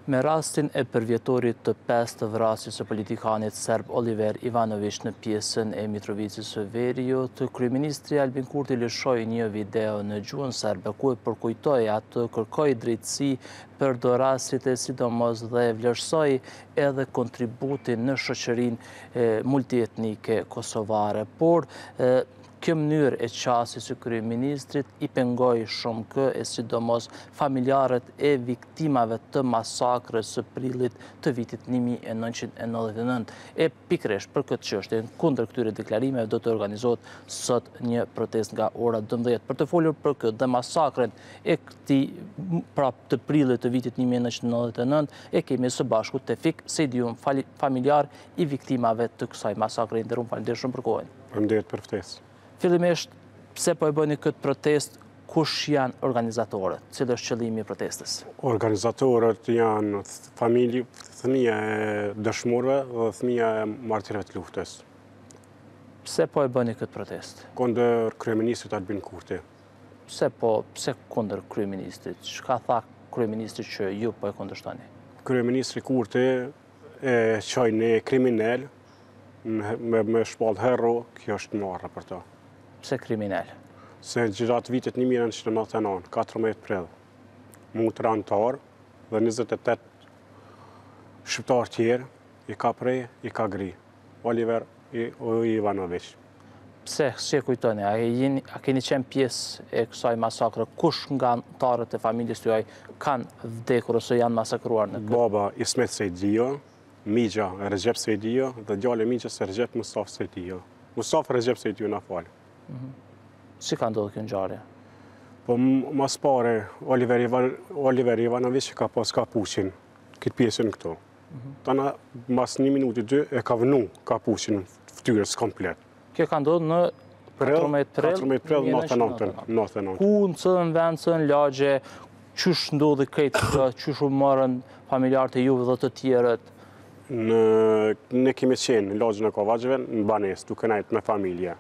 Me rastin e përvjetorit të 5 të vrasjes së politikanit serb Oliver Ivanović në pjesën e Mitrovicës së Veriut, kryeministri Albin Kurti lëshoi një video në gjuhën serbe ku e përkujtoi atë, kërkoi drejtësi për dorasit e sidomos dhe vlerësoi edhe kontributin në shoqërinë multietnike kosovare, por kjo mënyrë e qasjes së kryeministrit i pengoi shumë kë e sidomos familjarët e viktimave të masakrës së prillit të vitit 1999. E pikërisht për këtë çështje, kundër këtyre deklarimeve do të organizohet sot një protestë nga ora 12. Për të folur për këtë dhe masakrën e të prillit të vitit 1999, e kemi së bashku Tefik Sejdiun, familjar i viktimave të kësaj masakre. Faleminderit shumë për kohën. Faleminderit për ftesë. Fillimisht, pse po e bëni këtë protestë, kush janë organizatorët? Cili është qëllimi i protestës? Organizatorët janë familje, fëmija e dëshmorëve dhe fëmija e martirëve të luftës. Pse po e bëni këtë protestë? Kundër kryeministrit Albin Kurti. Pse kundër kryeministrit? Çka tha kryeministri që ju po e kundërshtoni? Kryeministri Kurti e çoi në kriminal me shpallë herro, kjo është marrë për to. Pse kriminal? Se gjatë vitit 1999, 14 prill, mutër antar dhe 28 shqiptar tjerë i ka prej, i ka gri. Oliver Ivanović. Pse, si e kujtoni, a keni qenë pjesë e kësaj masakre? Kush nga antarët e familjes tuaj kanë vdekur ose janë masakruar në këtë? Baba Ismet Sejdio, Migja Recep Sejdio dhe djali Migjës Recep Mustafa Sejdio. Mustafa Recep Sejdio na falë. Si ka ndodhur kjo ngjarje? Po mas pare, Oliver Ivanović ka pas kapuqin, këtë pjesën këto. Tana mas 1 minutë 2 e ka vënu kapuqin fytyrës komplet. Kjo ka ndodhur në 14 prill 1999. Ku në cëllën vend, cëllën lagje, qysh ndodhi këtë, qysh u morën familjarët e juve dhe të tjerët? Ne kemi qenë në lagjën e Kovacëve, në banesë, duke nejtë me familje.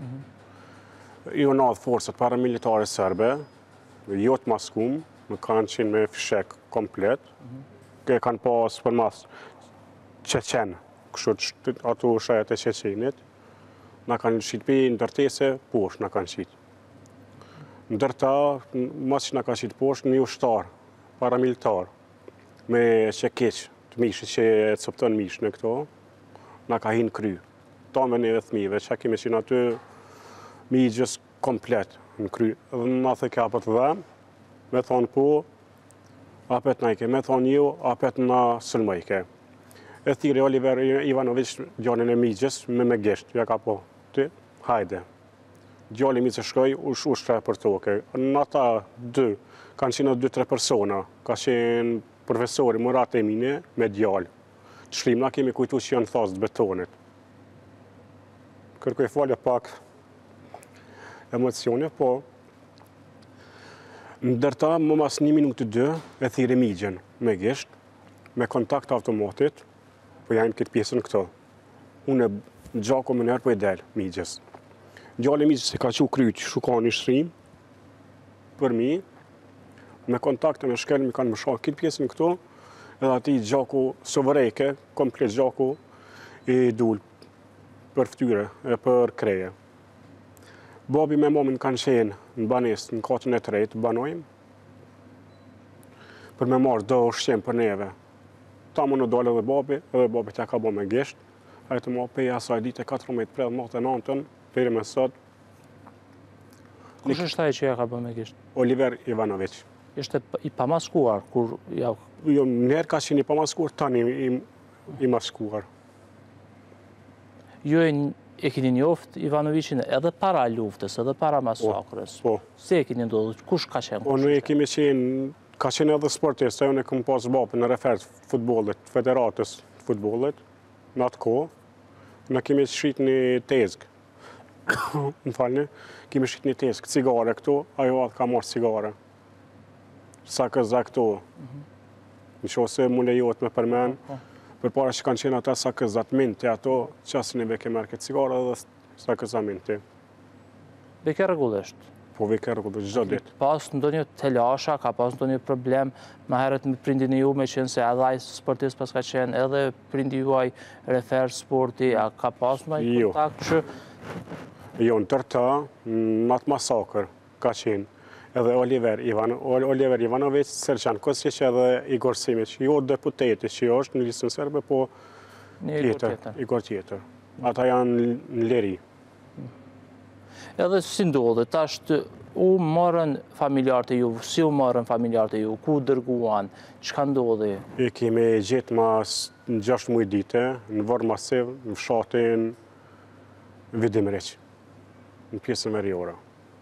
I unadhë forësat paramilitare serbe, jo të maskum, në kanë qenë me fshek komplet, ke kanë pas për mas Qeqen, kështu ato shajet e Qeqenit, na kanë qitë për ndërtese, poshtë na kanë qitë. Ndërta, mas që na kanë qitë poshtë, një ushtar, paramilitar, me qekeq të mishë që e copton mishë në këto, na ka hinë kry. Ta me neve thmive, që kemi qenë aty Migjës komplet në kry. Dhe në thë ka për të dhem, me thonë po, apet na ike, me thonë jo, apet na sëlmajke. E thiri Oliver Ivanović, gjallin e Migjës, me gesht, ja ka po, ty, hajde. Gjallin Migjës shkoj, ushtre për toke. Në ata dy, kanë qenë 2-3 persona, ka qenë profesori Murat Emine me djallë. Të shlimna kemi kujtu që janë thasë të betonit. Kërkoj falje pak emocione, po ndërta më mas 1 minutë 2 e thiri Migjën me gisht, me kontakt automatit, po janë këtë pjesën këto. Unë e gjako më nërë po e delë Migjës. Gjallë Migjës se ka që kryqë, shuka një shrim, për mi, me kontakte me shkel, mi kanë më shakë këtë pjesën këto, edhe ati gjako sovërejke, komplet gjako i dul për ftyre, për kreje. Babi me momin kanë qenë në banesë, në katën e tretë, banojmë, për me marrë do ushqem për neve. Ta më në dole edhe babi tja ka bo me gisht, a e të ma peja asaj dite 14 prill 1999, peri me sot. Kush është ai që ja ka bo me gisht? Oliver Ivanović. Ishte i pamaskuar, kur ja... Jo, njerë ka qenë i pamaskuar, tani i maskuar. Ju e keni njoft Ivanovićin edhe para luftës, edhe para masakrës. Po. Si e keni ndodhur? Kush ka qenë? Unë e kemi qenë, ka qenë edhe sportist, unë e këmë pas bapë në refert futbolit, federatës futbolit, në atë kohë. Në kemi shqit një tezgë, në falni, kemi shqit një tezgë, cigare këto, ajo atë ka marrë cigare. Sa këza këto, në qose mu lejot me përmen, për para që kanë qenë ata sa këzat minti ato, qasin e beke merke cigare dhe sa këza minti. Beke rregullisht? Po vike rrugë çdo ditë. Pas ndonjë telasha, ka pas ndonjë problem më herët me prindin e ju, me qenë se edhe ai sportist pas ka qenë, edhe prindi juaj refer sporti, a ka pas ndonjë Jo. kontakt që Jo, në tërta, në atë masakër ka qenë edhe Oliver Ivanović, Srđan Kosić edhe Igor Simić. Jo deputeti që është në listën serbe, po Igor tjetër. Ata janë në liri. Edhe si ndodhe, tash u morën familjarët e ju, si u morën familjarët e ju, ku dërguan, çka ndodhi? E kemi gjetë mas 6 muaj dite, në Varr Masiv, në fshatin Vidimriq, në pjesën veriore.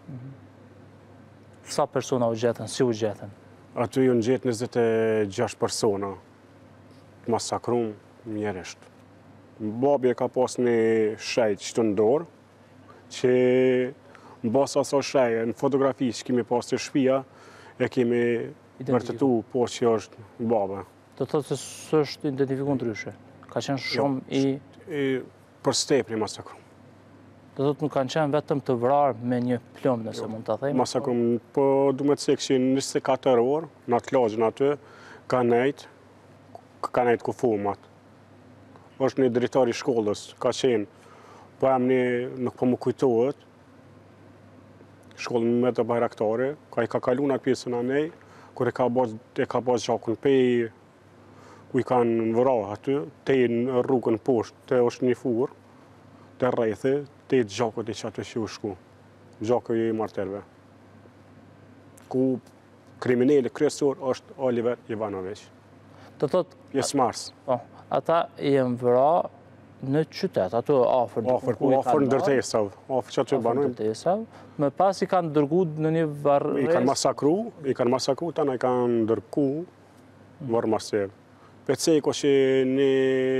Sa persona u gjetën, si u gjetën? Aty ju në gjetë 26 persona, masakrum mjerisht. Babi e ka pas një shejt që të ndorë, që në basa sa shejë, në fotografi që kemi pas të shpia, e kemi vërtetu po që është baba. Të thotë se s'është identifiku ndryshe. Ka qenë shumë Për stepri masakrum. Të thotë nuk kanë qenë vetëm të vrarë me një plumb, nëse mund të thejmë. Masakrum, po du me të se këshin 24 orë, në atë lagjën aty, ka nejt kufumat. është një drejtar i shkollës, ka qenë, po jam nuk po më kujtohet, shkollën me të bajraktari, ka i ka kalu në pjesën anej, kur e ka bas gjakun pej, ku i kanë vëra aty, te në rrugën poshtë, te është një furë, te rrejthi, te gjakut i që aty që u shku, gjakut i marterve. Ku kriminali kryesor është Oliver Ivanović. Të thotë, Pjesëmarrës. Po, ata janë vëra në qytet, ato afër në ndërtesave, afër që aty banojnë. Më pas i kanë dërgu në një varrez. I kanë masakru, tana i kanë dërgu Varr Masiv. Pecejko që një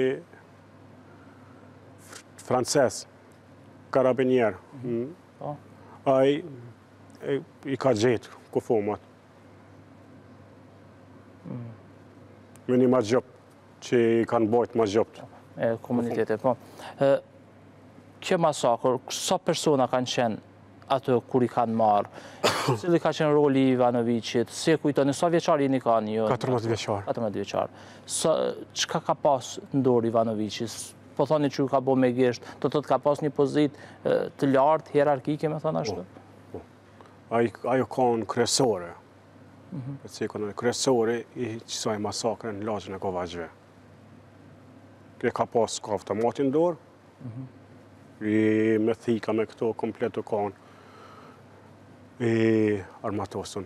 frances, karabinier, ai i ka gjetë kufumat. Me një ma gjop, që i kanë bojt ma gjopt. E komunitetet, po. Kjo masakër, sa persona kanë qenë atë kur i kanë marë? Cili ka qenë roli i Ivanovićit? Se kujtoni, sa vjeçar jeni kanë ju? 14 vjeçar. 14 vjeçar. Çka ka pas në dorë Ivanovićit? Po thoni që ka bo me gisht, të thotë ka pas një pozit të lartë, hierarkike, me thënë ashtu? Ajo kanë kryesore. Kryesore i qësaj masakre në lagjën e Kovaqve. E ka pas ka automatin dorë, i me thika me këto komplet të kanë, i armatosën.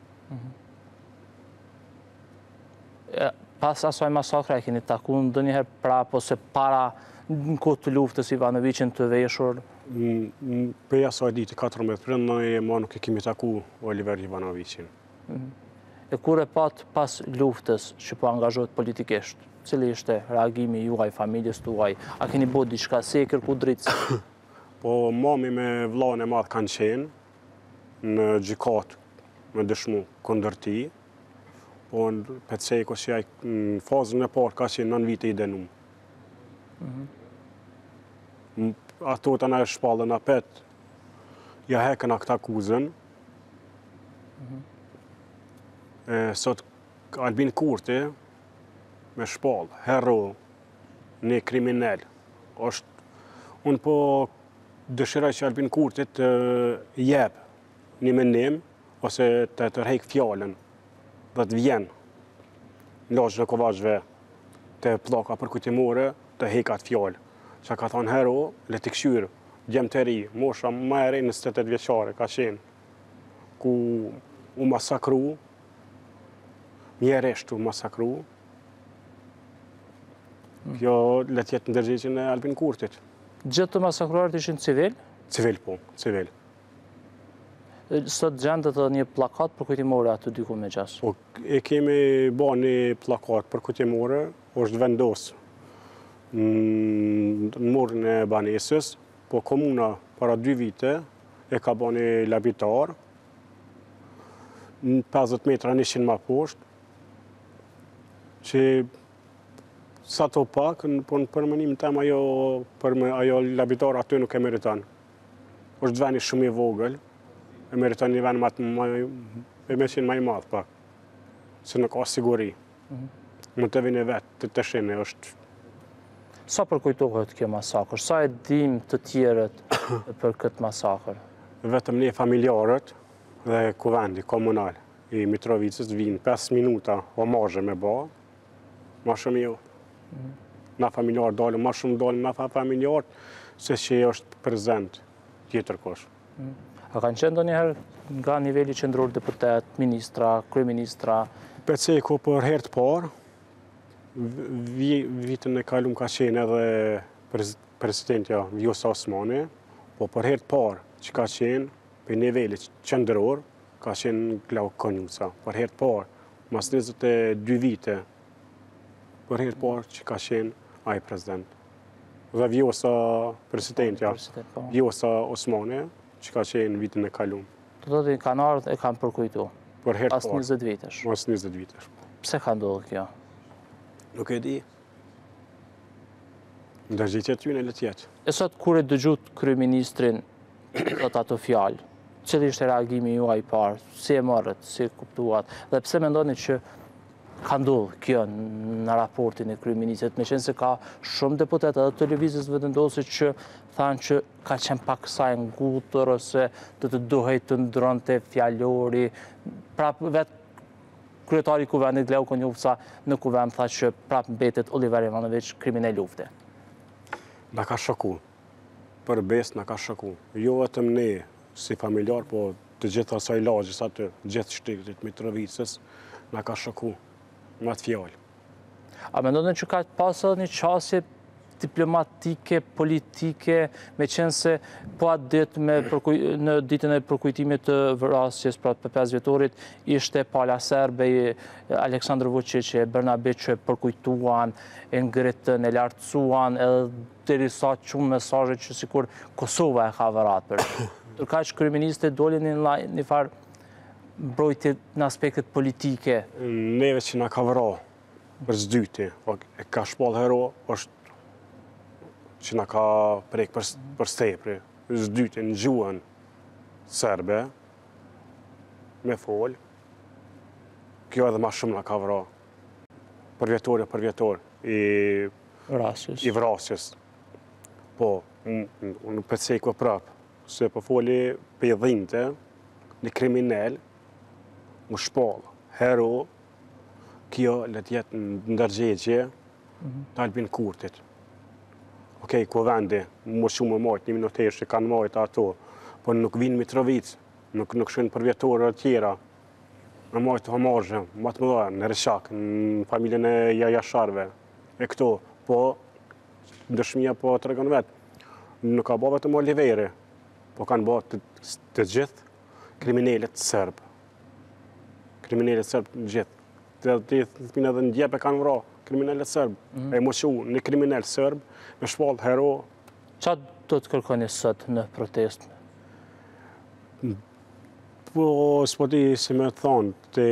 Pas asaj masakre, e keni taku ndonjëherë prapë, ose para në kohë të luftës Ivanovićin të veshur? Për asaj ditë 14 prind, ma nuk e kemi taku Oliver Ivanovićin. E kur e pat pas luftës që po angazhohet politikisht, cili ishte reagimi juaj, familjes tuaj? A keni bo diçka, se e kërku drejtësi? Po mami me vllahën e madh kanë qenë në gjykat me dëshmu kundër tij, po në Pecejko që në fazën e parë ka qenë 9 vite i dënuar. Ato të na shpallën apet, ja hekën a këta akuzën. Sot Albin Kurti, me shpallë, hero, një kriminal, unë po dëshiraj që Albin Kurti të jep një mendim, ose të tërhek fjallën, dhe të vjen në lagjën e Kovaqve të pllaka përkujtimore të hekat fjallë. Që ka thonë hero, le t'i këshyrë, djemë të ri, mosha më e ri në 28 vjeçare ka qenë, ku u masakru, mjeresht u masakru. Kjo le t'jetë ndërgjegjën e Albin Kurtit. Gjithë të masakruarit ishin civil? Civil, po, civil. Sot gjendët edhe një plakat përkujtimore aty diku me gjas? E kemi ba një plakat përkujtimore, është vendosë në morën e banesës, po komuna para 2 vite e ka ba një labitar, në 50 metra 100 ma poshtë, që sa të pak, po në përmenim të ajo labitar aty nuk e meritan. është veni shumë i vogël, e meriton një vend me qenë më i madh pak, se nuk ka siguri. Mund të vini vetë të shini, është... Sa përkujtohet kjo masakër? Sa e dim të tjerët për këtë masakër? Vetëm ne familjarët dhe kuvendi komunal i Mitrovicës vinë 5 minuta o marrë me ba, ma shumë jo. Na familjarë dalë, ma shumë dalë na familjarët, se që është prezent tjetër kosh. A kanë qenë ndonjëherë nga nivelli qendror deputet, ministra, kryeministra? Peceku për herë të parë, vitën e kalum ka qenë edhe presidentja Vjosa Osmani, po për herë të parë që ka qenë për nivelli qendror, ka qenë Glau Konjuca. Për herë të parë, mas 22 vite, për herë të parë që ka qenë ai president. Dhe Vjosa presidentja, Vjosa Osmani, që ka qenë vitën e kalum. Të do të kanë ardhë e kanë përkujtu? Për herë të parë. Pas 20 vitesh? Pas 20 vitesh. Pse ka ndodhur kjo? Nuk e di. Ndërgjitja ty në letjetë. E sot kur e dëgjut kryeministrin thot ato fjalë, cili ishte reagimi juaj i parë? Si e morët, si e kuptuat? Dhe pse mendoni që ka ndodhur kjo në raportin e kryeministrit, me qenë se ka shumë deputetë edhe televizës vendosi që thanë që ka qenë pak sa e ngutër ose të duhej të ndronte fjalori, prapë vetë kryetari i kuvendit Glau Konjuca në kuvend tha që prapë mbetet Oliver Ivanović kriminal lufte. Na ka shoku. Për bes na ka shoku. Jo vetëm ne si familjar, po të gjithë asaj lagjës aty, gjithë shtëpitë Mitrovicës, na ka shoku. Me atë fjalë. A mendoni që ka pasur një qasje diplomatike, politike, me qenë se po atë ditë në ditën e përkujtimit të vrasjes pra për 5 vjetorit, ishte pala serbe, Aleksandar Vučić e Brnabi që përkujtuan, e ngritën, e lartësuan, edhe derisa qumë mesazhe që sikur Kosova e ka vërat për. Ndërkaq kryeministri doli në një farë mbrojtje në aspektet politike. Neve që na ka vëra për zdyti, e ka shpall hero, është që na ka prek për stepri, zdyti në gjuhën serbe, me fol, kjo edhe ma shumë na ka vëra, për vjetor, i vrasjes. Po, unë përsejko prapë, se po foli për i dhinte, një kriminal, më shpall, hero, kjo le t'jetë në ndërgjegje të Albin Kurtit. Okej, kuvendi, më shumë më majtë, 1 minutesh që kanë majtë ato, po nuk vinë Mitrovicë, nuk shënë për vjetorë tjera, në majtë homarëzhe, më të mëdha, në Rishak, në familjen e Jasharve, e këto, po, dëshmia po të regon vetë, nuk ka bo vetëm Oliveri, po kanë bo të gjithë kriminalet sërbë. Kriminalet sërbë në gjithë. Të thminë edhe në djepe kanë vra, kriminalet sërbë. E moshu, një kriminal sërbë, me shpallë hero. Qa do të kërkoni sot në protest? Po, s'po di si me thonë, të...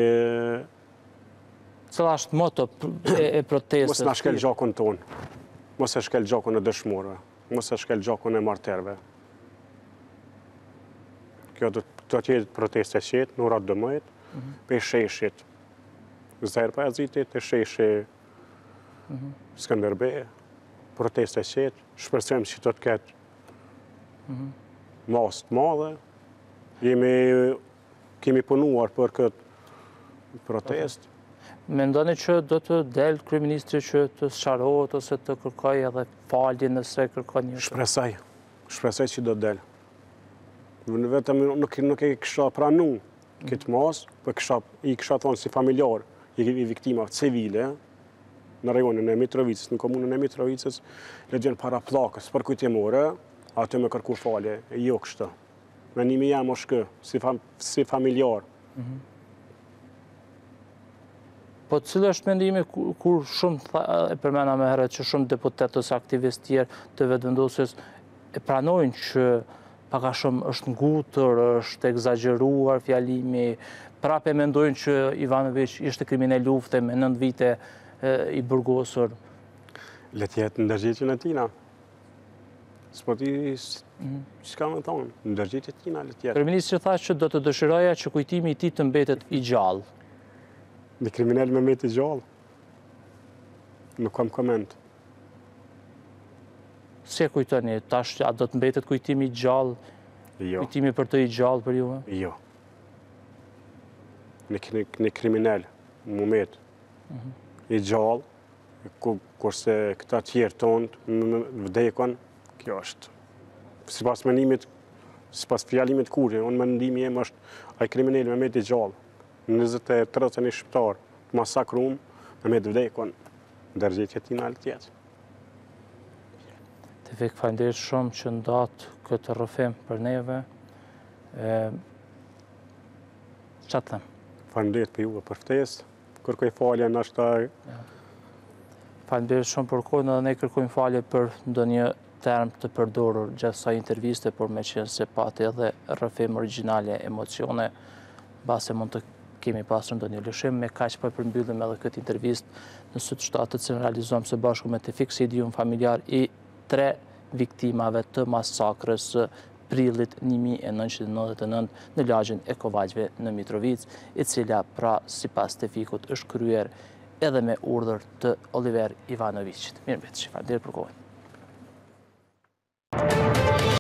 Cëla është moto e protestës? Mos në shkel gjakun tonë. Mos e shkel gjakun e dëshmorëve. Mos e shkel gjakun e marterve. Kjo do të jetë proteste qetë, në ratë dëmëjt, për sheshit. Zahir Pajazitit, e sheshi Skënderbej, proteste qetë, shpresojmë që të ketë masë të madhe. Kemi punuar për këtë protest. Mendoni që do të delë kryeministri që të sqarohet ose të kërkoj edhe falje nëse kërkon një? Shpresoj që do të delë. Vetëm nuk e kësha pranu këtë masë, për i kësha thonë si familjar i viktimave civile në rajonin e Mitrovicës, në komunën e Mitrovicës, le gjenë para plakës për kujtimore, aty me kërku falje, jo kështë. Menimi jam është kë, si familjar. Po cilë është mendimi kur shumë, e përmena me herët që shumë deputet ose aktivist tjerë të vetëvendosjes e pranojnë që paka shumë është ngutër, është egzageruar fjalimi, prape mendojnë që Ivanović ishte kriminal lufte me 9 vite i burgosur. Le t'jetë në ndërgjegjen e tina. S'po ti Çka më thonë, ndërgjitje tina le tjetë. Kryeministri tha që do të dëshiroja që kujtimi i tij të mbetet i gjallë. Me kriminal me mbet i gjallë. Nuk kam koment. Si e kujtoni, tash a do të mbetet kujtimi i gjallë, Jo, kujtimi për të i gjallë për juve? jo. Në kriminal, më mbet i gjallë, kurse këta tjerë tonë në vdekon, kjo është. Sipas menimit, sipas fjalimit kurrë, unë mendimi jem është ai kriminal me mbet i gjallë. 23 shqiptar masakrum, me mbet vdekon, ndërgjitje tina le tjetë. Të vek falenderit shumë që ndatë këtë rrëfim për neve. Qa të them? Falenderit për juve për ftesë, kërkoj falje në ashtë Falenderit shumë për kohën edhe ne kërkojmë falje për ndonjë term të përdorur gjatë kësaj interviste, por me qenë se pati edhe rrëfim origjinale emocione, base mund të kemi pasur ndonjë lëshim, me kaq po përmbyllim edhe këtë intervistë në sytë shtatët që realizojmë së bashku me Tefik Sejdiun, familjar i 3 viktimave të masakrës prillit 1999 në lagjin e Kovaqve në Mitrovic, i cila pra sipas Tefikut është kryer edhe me urdhër të Oliver Ivanovićit. Mirëmbëjtje, falenderoj për kohën.